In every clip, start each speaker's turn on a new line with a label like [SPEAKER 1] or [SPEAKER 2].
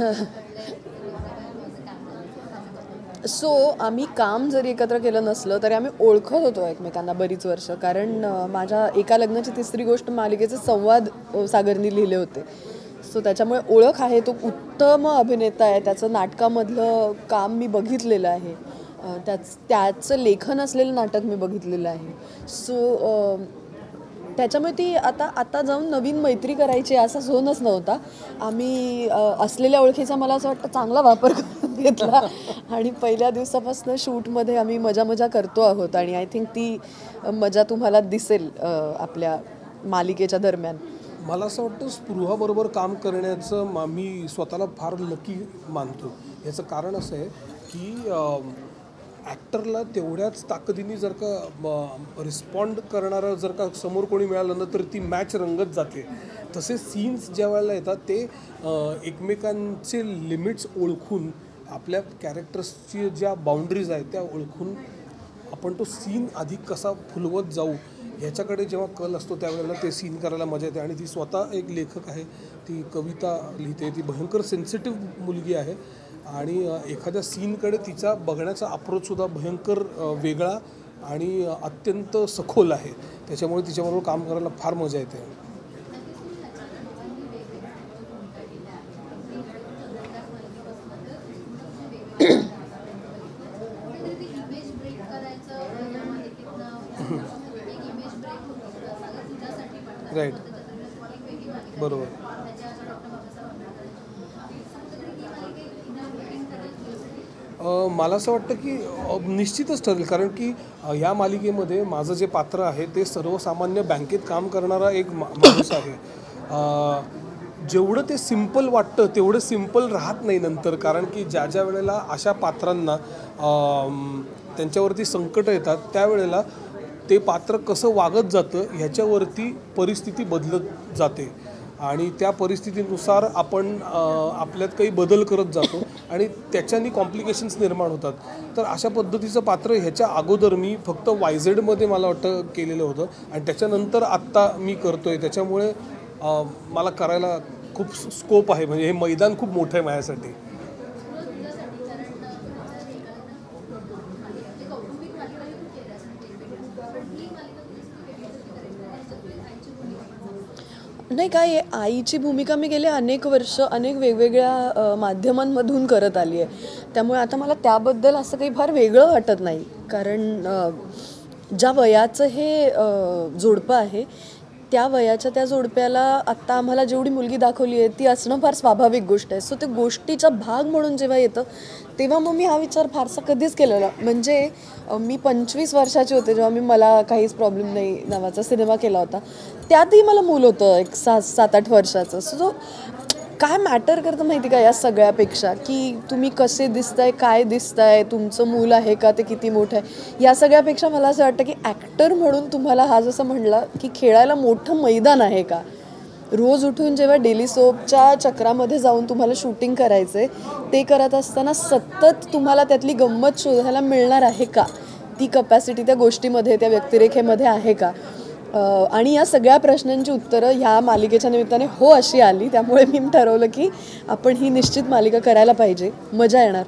[SPEAKER 1] So आम्ही काम जरी एकत्र केलं नसलं तरी आम्ही ओळखत होतो एकमेकांना बरीच वर्ष. कारण माझ्या एका लग्नाची तिसरी गोष्ट मालिकेचे संवाद सागरनी लिहिले होते. सो त्याच्यामुळे ओळख आहे. तो उत्तम अभिनेता आहे. त्याचं नाटकामधलं काम मी बघितलेलं आहे. त्याचं लेखन असलेलं नाटक मी बघितलेलं आहे. सो त्याच्यामुळे ती आता जाऊन नवीन मैत्री करायची असा झोनच नव्हता. आम्ही असलेल्या ओळखीचा मला असं वाटतं चांगला वापर करून घेतला आणि पहिल्या दिवसापासून शूटमध्ये आम्ही मजा करतो आहोत आणि आय थिंक ती मजा तुम्हाला दिसेल आपल्या मालिकेच्या दरम्यान.
[SPEAKER 2] मला असं वाटतं स्पृहाबरोबर काम करण्याचं मी स्वतःला फार लकी मानतो. याचं कारण असं आहे की ॲक्टरला तेवढ्याच ताकदीने जर का रिस्पॉन्ड करणारं जर का समोर कोणी मिळालं ना तर ती मॅच रंगत जाते. तसे सीन्स ज्या वेळेला येतात ते एकमेकांचे लिमिट्स ओळखून आपल्या कॅरेक्टर्सची ज्या बाउंड्रीज आहेत त्या ओळखून आपण तो सीन अधिक कसा फुलवत जाऊ ह्याच्याकडे जेव्हा कल असतो त्यावेळेला ते सीन करायला मजा येते. आणि ती स्वतः एक लेखक आहे, ती कविता लिहिते, ती भयंकर सेन्सिटिव्ह मुलगी आहे आणि एखाद्या सीनकडे तिचा बघण्याचा अप्रोचसुद्धा भयंकर वेगळा आणि अत्यंत सखोल आहे. त्याच्यामुळे तिच्याबरोबर काम करायला फार मजा येते. राईट, बरोबर. मला असं वाटतं की निश्चितच ठरेल. कारण की या मालिकेमध्ये माझं जे पात्र आहे ते सर्वसामान्य बँकेत काम करणारा एक माणूस आहे. जेवढं ते सिम्पल वाटतं तेवढं सिम्पल राहत नाही नंतर. कारण की ज्या वेळेला अशा पात्रांना त्यांच्यावरती संकट येतात त्यावेळेला ते पात्र कसं वागत जातं ह्याच्यावरती परिस्थिती बदलत जाते आणि त्या परिस्थितीनुसार आपण आपल्यात काही बदल करत जातो आणि त्याच्यानी कॉम्प्लिकेशन्स निर्माण होतात. तर अशा पद्धतीचं पात्र ह्याच्या अगोदर मी फक्त YZमध्ये मला वाटतं केलेलं होतं आणि त्याच्यानंतर आत्ता मी करतो आहे. त्याच्यामुळे मला करायला खूप स्कोप आहे. म्हणजे हे मैदान खूप मोठं आहे माझ्यासाठी.
[SPEAKER 1] नाही काय, आईची भूमिका मी गेले अनेक वर्ष अनेक वेगवेगळ्या माध्यमांमधून करत आली आहे. त्यामुळे आता मला त्याबद्दल असं काही फार वेगळं वाटत नाही. कारण ज्या वयाचं हे जोडपं आहे त्या वयाच्या त्या जोडप्याला आत्ता आम्हाला जेवढी मुलगी दाखवली आहे ती असणं फार स्वाभाविक गोष्ट आहे. सो ते गोष्टीचा भाग म्हणून जेव्हा येतं तेव्हा मग मी हा विचार फारसा कधीच केलेला. म्हणजे मी 25 वर्षाची होते जेव्हा मी मला काहीच प्रॉब्लेम नाही नावाचा सिनेमा केला होता. त्यातही मला मूल होतं एक 7-8 वर्षाचं. सो काय मॅटर करतं माहिती का या सगळ्यापेक्षा की तुम्ही कसे दिसताय, काय दिसताय, तुमचं मूल आहे का, ते किती मोठं आहे, या सगळ्यापेक्षा मला असं वाटतं की ॲक्टर म्हणून तुम्हाला हा जसं म्हणला की खेळायला मोठं मैदान आहे का. रोज उठून जेव्हा डेली सोपच्या चक्रामध्ये जाऊन तुम्हाला शूटिंग करायचं आहे ते करत असताना सतत तुम्हाला त्यातली गंमत शोधायला मिळणार आहे का, ती कपॅसिटी त्या गोष्टीमध्ये त्या व्यक्तिरेखेमध्ये आहे का. आणि या सगळ्या प्रश्नांची उत्तरं ह्या मालिकेच्या निमित्ताने हो अशी आली. त्यामुळे मी ठरवलं की आपण ही निश्चित मालिका करायला पाहिजे, मजा येणार.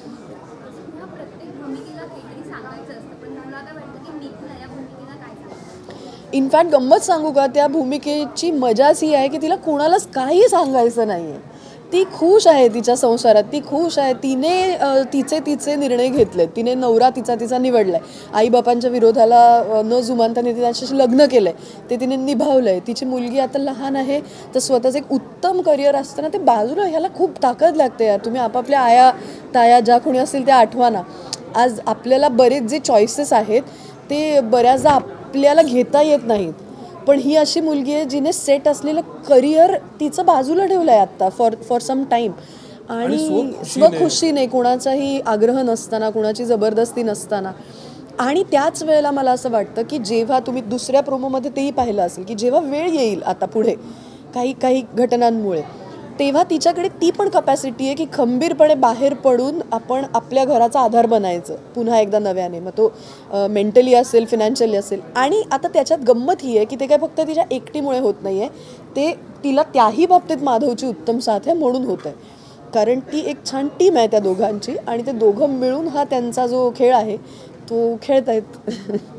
[SPEAKER 1] इनफॅक्ट गंमत सांगू का, त्या भूमिकेची मजाच ही आहे की तिला कुणालाच काही सांगायचं नाही आहे. ती खुश आहे तिच्या संसारात, ती खुश आहे. तिने तिचे निर्णय घेतलेत, तिने नवरा तिचा निवडलाय, आईबापांच्या विरोधाला न जुमानता तिने त्याच्याशी लग्न केलंय, ते तिने निभावलंय. तिची मुलगी आता लहान आहे तर स्वतःचं एक उत्तम करिअर असताना ते बाजूला ह्याला खूप ताकद लागते यार. तुम्ही आपापल्या आया ताया ज्या कोणी असतील त्या आठवा ना. आज आपल्याला बरेच जे चॉईसेस आहेत ते बऱ्याचदा आपल्याला घेता येत नाहीत. पण ही अशी मुलगी आहे जिने सेट असलेलं करिअर तिचं बाजूला ठेवलं आहे आत्ता फॉर सम टाईम. आणि स्वखुशीने, कोणाचाही आग्रह नसताना, कोणाची जबरदस्ती नसताना. आणि त्याच वेळेला मला असं वाटतं की जेव्हा तुम्ही दुसऱ्या प्रोमोमध्ये तेही पाहिलं असेल की जेव्हा वेळ येईल आता पुढे काही घटनांमुळे तेव्हा तिच्याकडे ती पण कपॅसिटी आहे की खंबीरपणे बाहेर पडून आपण आपल्या घराचा आधार बनायचं पुन्हा एकदा नव्याने. मग तो मेंटली असेल, फिनान्शियली असेल. आणि आता त्याच्यात गंमत ही आहे की ते काय फक्त तिच्या एकटीमुळे होत नाही आहे, ते तिला त्याही बाबतीत माधवची उत्तम साथ आहे म्हणून होत आहे. कारण ती एक छान टीम आहे त्या दोघांची आणि ते दोघं मिळून हा त्यांचा जो खेळ आहे तो खेळतायत.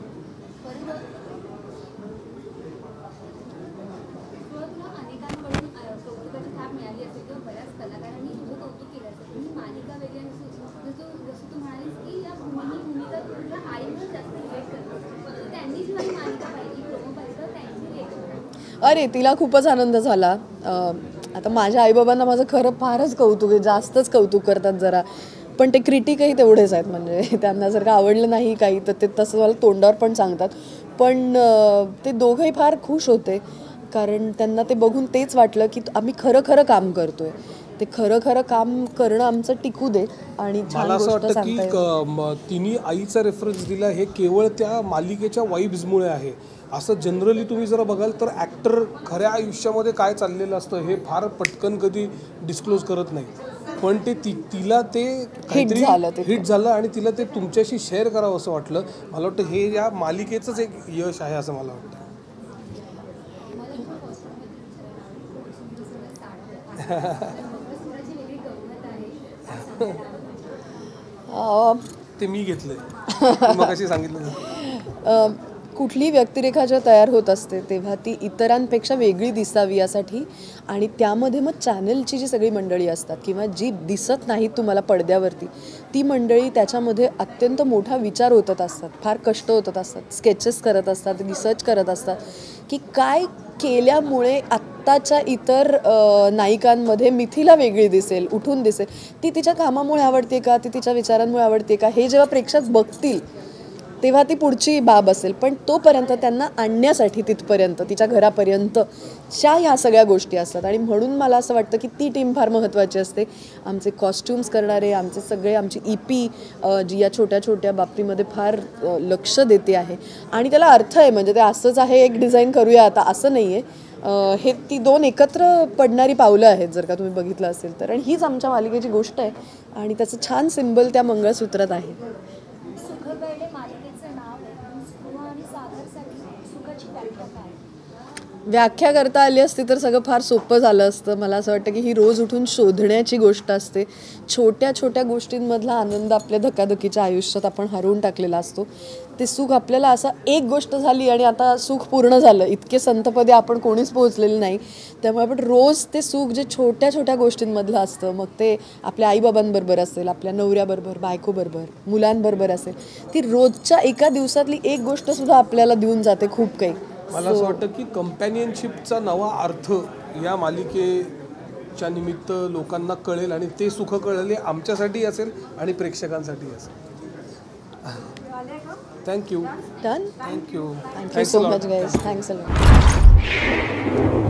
[SPEAKER 1] अरे तिला खूपच आनंद झाला. आता माझ्या आईबाबांना माझं खरं फारच कौतुक आहे, जास्तच कौतुक करतात जरा, पण ते क्रिटिकही तेवढेच आहेत. म्हणजे त्यांना जर का आवडलं नाही काही तर ते तसं मला तोंडावर पण सांगतात. पण ते दोघंही फार खुश होते कारण त्यांना ते बघून तेच वाटलं की आम्ही खरं खरं काम करतोय. ते खरं खरं काम करणं आमचं टिकू दे आणि छान
[SPEAKER 2] मला असं
[SPEAKER 1] गोष्ट
[SPEAKER 2] वाटतं की
[SPEAKER 1] सांगता
[SPEAKER 2] तिने आईचा रेफरन्स दिला हे केवळ त्या मालिकेच्या वाईब्समुळे आहे. असं जनरली तुम्ही जर बघाल तर ॲक्टर खऱ्या आयुष्यामध्ये काय चाललेलं असतं हे फार पटकन कधी डिस्क्लोज करत नाही. पण ते तिला ते काहीतरी हिट झालं आणि तिला ते तुमच्याशी शेअर करावं असं वाटलं. मला वाटतं हे या मालिकेचंच एक यश आहे असं मला वाटतं. ते मी घेतलंय मग कशी सांगितलं.
[SPEAKER 1] कुठली व्यक्तिरेखा जेव्हा तयार होत असते तेव्हा ती इतरांपेक्षा वेगळी दिसावी यासाठी आणि त्यामध्ये मग चॅनलची जी सगळी मंडळी असतात किंवा जी दिसत नाहीत तुम्हाला पडद्यावरती ती मंडळी त्याच्यामध्ये अत्यंत मोठा विचार होत असतात, फार कष्ट होत असतात, स्केचेस करत असतात, रिसर्च करत असतात की काय केल्यामुळे आत्ताच्या इतर नायिकांमध्ये मिथिला वेगळी दिसेल, उठून दिसेल. ती तिच्या कामामुळे आवडते का, ती तिच्या विचारांमुळे आवडते का, हे जेव्हा प्रेक्षक बघतील तेव्हा ती पुढची बाब असेल. पण तोपर्यंत त्यांना आणण्यासाठी तिथपर्यंत तिच्या घरापर्यंतच्या ह्या सगळ्या गोष्टी असतात आणि म्हणून मला असं वाटतं की ती टीम फार महत्त्वाची असते. आमचे कॉस्ट्युम्स करणारे, आमचे सगळे, आमची EP जी या छोट्या छोट्या बाबतीमध्ये फार लक्ष देते आहे आणि त्याला अर्थ आहे. म्हणजे ते असंच आहे एक डिझाईन करूया आता असं नाही आहे. हे ती दोन एकत्र पडणारी पावलं आहेत जर का तुम्ही बघितलं असेल तर. आणि हीच आमच्या मालिकेची गोष्ट आहे आणि त्याचं छान सिम्बल त्या मंगळसूत्रात आहे. व्याख्या करता आली असती तर सगळं फार सोपं झालं असतं. मला असं वाटतं की ही रोज उठून शोधण्याची गोष्ट असते. छोट्या छोट्या गोष्टींमधला आनंद आपल्या धकाधकीच्या आयुष्यात आपण हरवून टाकलेला असतो. ते सुख आपल्याला असं एक गोष्ट झाली आणि आता सुख पूर्ण झालं इतके संतपदे आपण कोणीच पोहोचलेलं नाही. त्यामुळे आपण रोज ते सुख जे छोट्या छोट्या गोष्टींमधलं असतं, मग ते आपल्या आईबाबांबरोबर असेल, आपल्या नवऱ्याबरोबर, बायकोबरोबर, मुलांबरोबर असेल, ती रोजच्या एका दिवसातली एक गोष्टसुद्धा आपल्याला देऊन जाते खूप काही.
[SPEAKER 2] मला असं वाटतं की कंपॅनियनशिपचा नवा अर्थ या मालिकेच्या निमित्त लोकांना कळेल आणि ते सुख कळले आमच्यासाठी असेल आणि प्रेक्षकांसाठी असेल. Thank you.
[SPEAKER 1] Done.
[SPEAKER 2] Thank you.
[SPEAKER 1] Thank you so much guys. Thanks a lot.